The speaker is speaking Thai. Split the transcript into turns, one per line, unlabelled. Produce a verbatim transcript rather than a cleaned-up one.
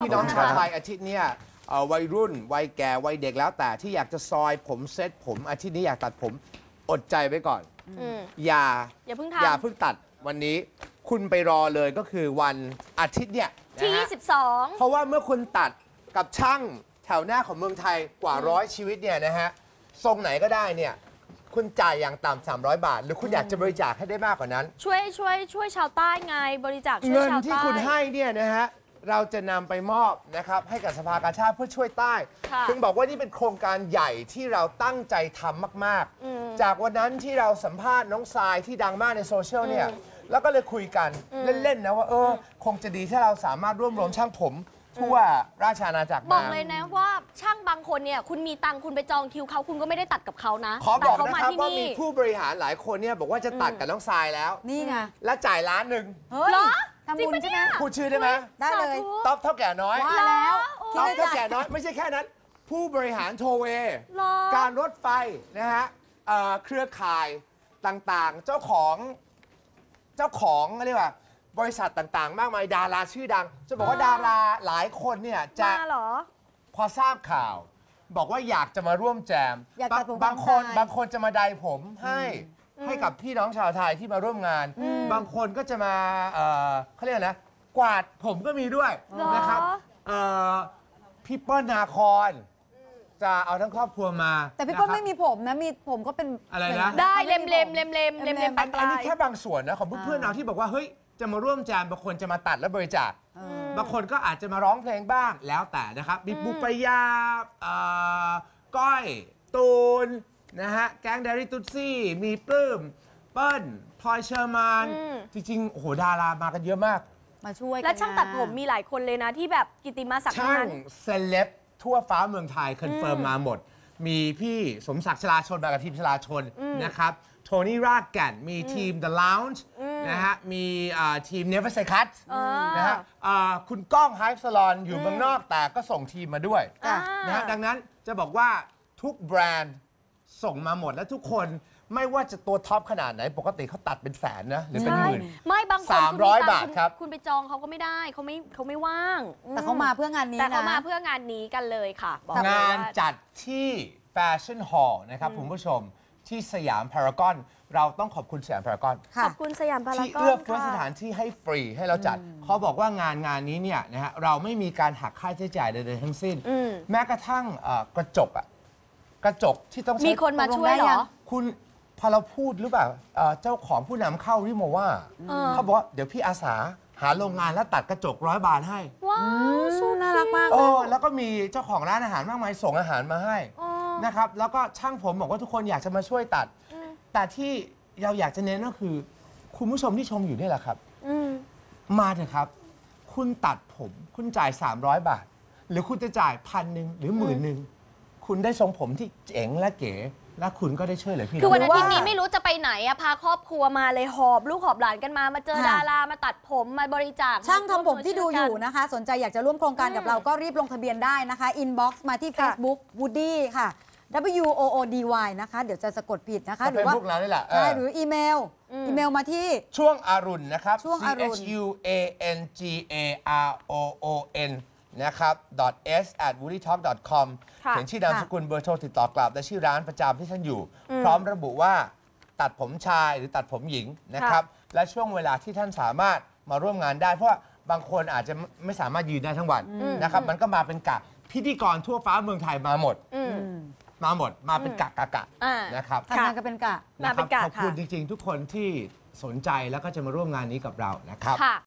พี่น้องชาวไทยอาทิตย์เนี้ยวัยรุ่นวัยแก่วัยเด็กแล้วแต่ที่อยากจะซอยผมเซ็ตผมอาทิตย์นี้อยากตัดผมอดใจไว้ก่อนอย่า
อย่าเพิ่งทำ
อย่าเพิ่งตัดวันนี้คุณไปรอเลยก็คือวันอาทิตย์เนี่ย
ที่ยี่สิบสอง
เพราะว่าเมื่อคุณตัดกับช่างแถวหน้าของเมืองไทยกว่าร้อยชีวิตเนี่ยนะฮะทรงไหนก็ได้เนี่ยคุณจ่ายอย่างต่ำสามร้อยบาทหรือคุณอยากจะบริจาคให้ได้มากกว่านั้น
ช่วยช่วยช่วยชาวใต้ไงบริจาคช่วย
เงิน
ชาวใต้
ที่คุณให้เนี่ยนะฮะเราจะนำไปมอบนะครับให้กับสภากาชาติเพื่อช่วยใต้ถึงบอกว่านี่เป็นโครงการใหญ่ที่เราตั้งใจทำมากๆจากวันนั้นที่เราสัมภาษณ์น้องทรายที่ดังมากในโซเชียลเนี่ยแล้วก็เลยคุยกันเล่นๆนะว่าเออคงจะดีถ้าเราสามารถร่วมรวมช่างผมทั่วราชอาณาจักร
บอกเลยนะว่าช่างบางคนเนี่ยคุณมีตังคุณไปจองคิวเขาคุณก็ไม่ได้ตัดกับเขานะ
ขอบอกนะครับว่ามีผู้บริหารหลายคนเนี่ยบอกว่าจะตัดกับน้องทรายแล้ว
นี่ไง
และจ่ายล้านหนึ่ง
เหรอ
ทำบุญใช่ไหม
พูดชื่อได้ไหม
ได้เลย
ต๊อบเท่าแก่น้อย
ว่าแล้ว
ต๊อบเท่าแก่น้อยไม่ใช่แค่นั้นผู้บริหารโทเวการรถไฟนะฮะเครือข่ายต่างๆเจ้าของเจ้าของเรียกว่าบริษัทต่างๆมากมายดาราชื่อดังจะบอกว่าดาราหลายคนเนี่ยจะพอทราบข่าวบอกว่าอยากจะมาร่วมแจมบางคนบางคนจะมาไดผมให้ให้กับพี่น้องชาวไทยที่มาร่วมงานบางคนก็จะมาเขาเรียกนะกวาดผมก็มีด้วยนะครับพี่เปิ้ลนาคอนจะเอาทั้งครอบครัวมา
แต่พี่เปิ้ลไม่มีผมนะมีผมก็เป็น
อะไรนะ
ได้เล็มเล็มเล็มเล็มเล็มเล็มปลาย
อันนี้แค่บางส่วนนะของเพื่อนๆเราที่บอกว่าเฮ้ยจะมาร่วมแจมบางคนจะมาตัดและบริจาคบางคนก็อาจจะมาร้องเพลงบ้างแล้วแต่นะครับมีบุปยาก้อยตูนนะฮะแก๊งเดรี่ตุ๊ซี่มีปลื้มเปิ้ลพลอยเชอร์มานจริงๆโอ้โหดารามากันเยอะมาก
มาช่วย
และช่างตัดผมมีหลายคนเลยนะที่แบบกิติมาศักดิ์
ช่างเซเลบทั่วฟ้าเมืองไทยคอนเฟิร์มมาหมดมีพี่สมศักดิ์ชลาชนมากับทีมชลาชนนะครับโทนี่รากแก่นมีทีม The Lounge นะฮะมีทีม Never Say Cut นะฮะคุณก้องไฮฟ์สลอนอยู่เมืองนอกแต่ก็ส่งทีมมาด้วยนะฮะดังนั้นจะบอกว่าทุกแบรนด์ส่งมาหมดและทุกคนไม่ว่าจะตัวท็อปขนาดไหนปกติเขาตัดเป็นแสนนะหรือเป็นหมื่น
ไม่บางคน
สามร้อยบาทครับ
คุณไปจองเขาก็ไม่ได้เขาไม่เขาไม่ว่าง
แต่เขามาเพื่องานนี้นะ
แต่เขามาเพื่องานนี้กันเลยค่ะ
งานจัดที่แฟชั่นฮอลล์นะครับคุณผู้ชมที่สยามพารากอนเราต้องขอบคุณสยามพารากอน
ขอบคุณสยามพารากอน
ที่เอื้อเฟื้อสถานที่ให้ฟรีให้เราจัดเขาบอกว่างานงานนี้เนี่ยนะฮะเราไม่มีการหักค่าใช้จ่ายใดๆทั้งสิ้นแม้กระทั่งกระจกอะกระจกที่ต้อง
มีคนมาช่วยเหรอ
คุณพอเราพูดหรือเปล่าเจ้าของผู้นำเข้าริโมว่าเขาบอกว่าเดี๋ยวพี่อาสาหาโรงงานแล้วตัดกระจกร้อยบาทให้
ว้าวสู้น่ารักมาก
เออแล้วก็มีเจ้าของร้านอาหารมากมายส่งอาหารมาให้นะครับแล้วก็ช่างผมบอกว่าทุกคนอยากจะมาช่วยตัดแต่ที่เราอยากจะเน้นก็คือคุณผู้ชมที่ชมอยู่นี่แหละครับมาเถอะครับคุณตัดผมคุณจ่ายสามร้อยบาทหรือคุณจะจ่ายพันหนึ่งหรือหมื่นหนึ่งคุณได้ทรงผมที่เจ๋งและเก๋และคุณก็ได้ช่วยเหลือพี่
คือวันอาทิตย์นี้ไม่รู้จะไปไหนอะพาครอบครัวมาเลยหอบลูกหอบหลานกันมามาเจอดารามาตัดผมมาบริจาค
ช่างทำผมที่ดูอยู่นะคะสนใจอยากจะร่วมโครงการกับเราก็รีบลงทะเบียนได้นะคะอินบ็อกซ์มาที่ Facebook Woody ค่ะ W O O D Y นะคะเดี๋ยวจะสะกดผิดนะคะ
หรือว่าพวกเรานี่แหละ
ใช่หรืออีเมลอีเมลมาที่
ช่วงอรุณนะครับ
ช่วงอรุณ
C H U A N G A R O O N นะครับ .s at woodytalk dot com เขียนชื่อนามสกุลเบอร์โทรติดต่อกลับและชื่อร้านประจำที่ท่านอยู่พร้อมระบุว่าตัดผมชายหรือตัดผมหญิงนะครับและช่วงเวลาที่ท่านสามารถมาร่วมงานได้เพราะบางคนอาจจะไม่สามารถยืนได้ทั้งวันนะครับมันก็มาเป็นกะพิธีกรทั่วฟ้าเมืองไทยมาหมดมาหมดมาเป็นกะกะกะนะครับ
ทำงานก็เป็นกะ
ขอบคุณจริงๆทุกคนที่สนใจแล้วก็จะมาร่วมงานนี้กับเรานะครับ